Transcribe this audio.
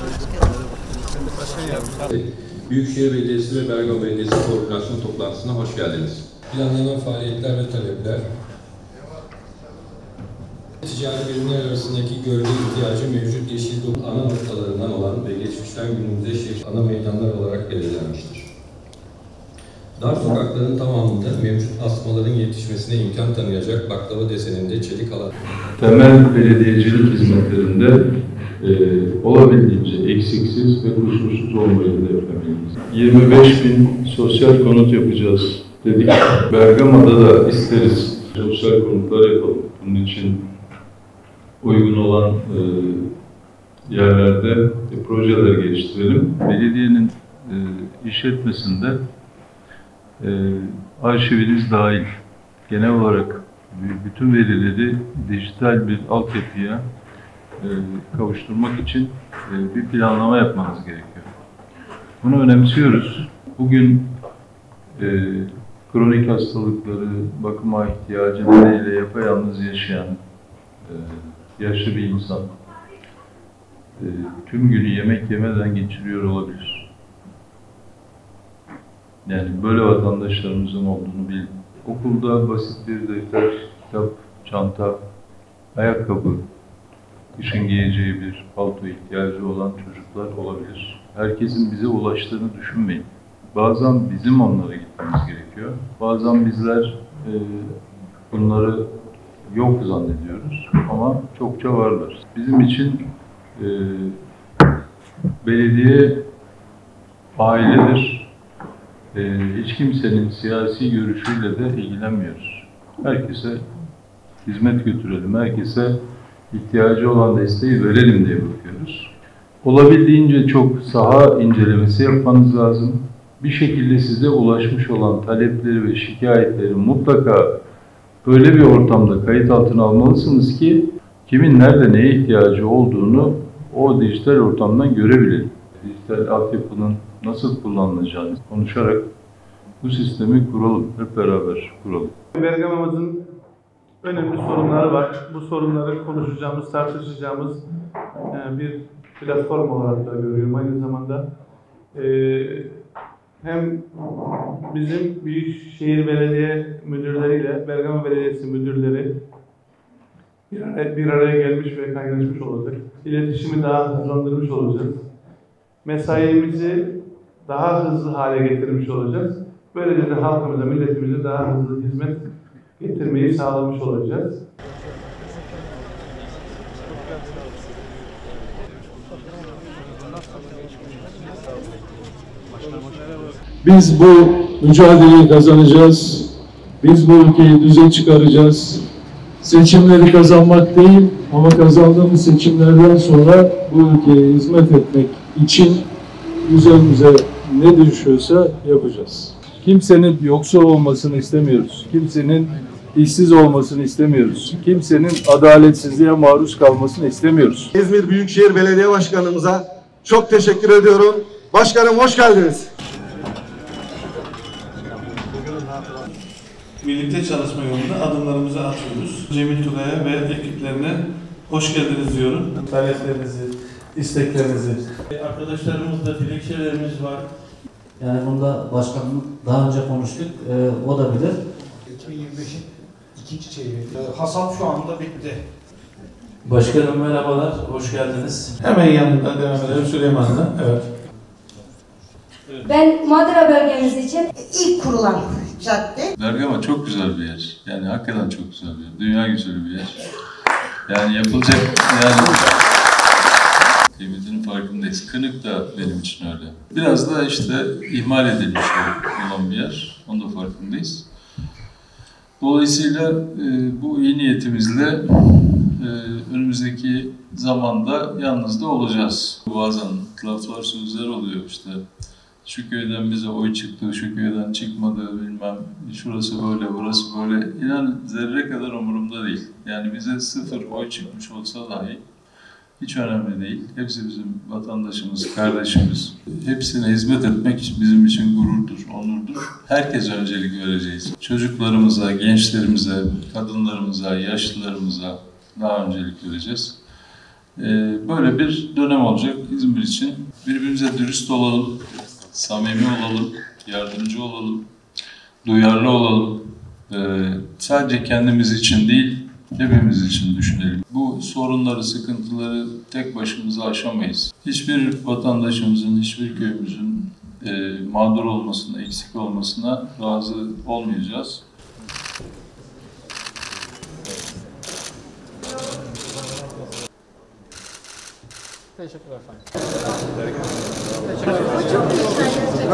Büyükşehir Belediyesi ve Bergama Belediyesi koordinasyon toplantısına hoş geldiniz. Planlanan faaliyetler ve talepler, ticari birimler arasındaki gölge ihtiyacı mevcut yeşil dolu ana noktalarından olan ve geçmişten günümüze ana meydanlar olarak belirlenmiştir. Dar sokakların tamamında mevcut asmaların yetişmesine imkan tanıyacak baklava deseninde çelik alan. Temel belediyecilik hizmetlerinde olabildiğince eksiksiz ve kusursuz olmayı hedeflemeliyiz. 25.000 sosyal konut yapacağız dedik. Bergama'da da isteriz sosyal konutlar yapalım. Bunun için uygun olan yerlerde projeler geliştirelim. Belediyenin işletmesinde arşiviniz dahil genel olarak bütün verileri dijital bir altyapıya kavuşturmak için bir planlama yapmanız gerekiyor. Bunu önemsiyoruz. Bugün kronik hastalıkları, bakıma ihtiyacı nedeniyle yapayalnız yaşayan yaşlı bir insan tüm günü yemek yemeden geçiriyor olabilir. Yani böyle vatandaşlarımızın olduğunu bilin. Okulda basit bir defter, kitap, çanta, ayakkabı, kışın giyeceği bir palto ihtiyacı olan çocuklar olabilir. Herkesin bize ulaştığını düşünmeyin. Bazen bizim onlara gitmemiz gerekiyor. Bazen bizler bunları yok zannediyoruz ama çokça varlar. Bizim için belediye ailedir. Hiç kimsenin siyasi görüşüyle de ilgilenmiyoruz. Herkese hizmet götürelim, herkese ihtiyacı olan desteği verelim diye bakıyoruz. Olabildiğince çok saha incelemesi yapmanız lazım. Bir şekilde size ulaşmış olan talepleri ve şikayetleri mutlaka böyle bir ortamda kayıt altına almalısınız ki kimin nerede neye ihtiyacı olduğunu o dijital ortamdan görebilelim. Dijital altyapının nasıl kullanılacağını konuşarak bu sistemi kuralım, hep beraber kuralım. Bergama'mızın önemli sorunları var. Bu sorunları konuşacağımız, tartışacağımız bir platform olarak da görüyorum. Aynı zamanda hem bizim Büyükşehir Belediye müdürleriyle Bergama Belediyesi müdürleri bir araya gelmiş ve kaynaşmış olacak. İletişimi daha hızlandırmış olacağız. Mesaimizi daha hızlı hale getirmiş olacağız. Böylece de halkımıza, milletimize daha hızlı hizmet getirmeyi sağlamış olacağız. Biz bu mücadeleyi kazanacağız. Biz bu ülkeyi düze çıkaracağız. Seçimleri kazanmak değil ama kazandığımız seçimlerden sonra bu ülkeye hizmet etmek için üzerimize ne düşüyorsa yapacağız. Kimsenin yoksul olmasını istemiyoruz. Kimsenin işsiz olmasını istemiyoruz. Kimsenin adaletsizliğe maruz kalmasını istemiyoruz. İzmir Büyükşehir Belediye Başkanımıza çok teşekkür ediyorum. Başkanım hoş geldiniz. Birlikte çalışma yolunda adımlarımızı atıyoruz. Cemil Tugay'a ve ekiplerine hoş geldiniz diyorum. Taleplerinizi, isteklerinizi. Arkadaşlarımızla dilekçelerimiz var. Yani bunda başkanım daha önce konuştuk, o da bilir. 2025'in ikinci çeyreği. Hasat şu anda bitti. Başkanım merhabalar, hoş geldiniz. Hemen yanından devam edelim Süleyman'la. Evet. Ben Madra bölgemiz için İlk kurulan cadde. Bergama çok güzel bir yer. Yani hakikaten çok güzel bir yer. Dünya güzeli bir yer. Yani yapılacak, yani kıymetinin farkındayız. Kınık da benim için öyle. Biraz da işte ihmal edilmiş olan bir yer. Onun da farkındayız. Dolayısıyla bu iyi niyetimizle önümüzdeki zamanda yalnız da olacağız. Bazen laflar, sözler oluyor işte. Şu köyden bize oy çıktı, şu köyden çıkmadı, bilmem şurası böyle, burası böyle. İnan zerre kadar umurumda değil. Yani bize 0 oy çıkmış olsa dahi hiç önemli değil. Hepsi bizim vatandaşımız, kardeşimiz. Hepsine hizmet etmek bizim için gururdur, onurdur. Herkese öncelik vereceğiz. Çocuklarımıza, gençlerimize, kadınlarımıza, yaşlılarımıza daha öncelik vereceğiz. Böyle bir dönem olacak İzmir için. Birbirimize dürüst olalım, samimi olalım, yardımcı olalım, duyarlı olalım. Sadece kendimiz için değil, hepimiz için düşünelim. Bu sorunları, sıkıntıları tek başımıza aşamayız. Hiçbir vatandaşımızın, hiçbir köyümüzün mağdur olmasına, eksik olmasına razı olmayacağız. Teşekkürler efendim.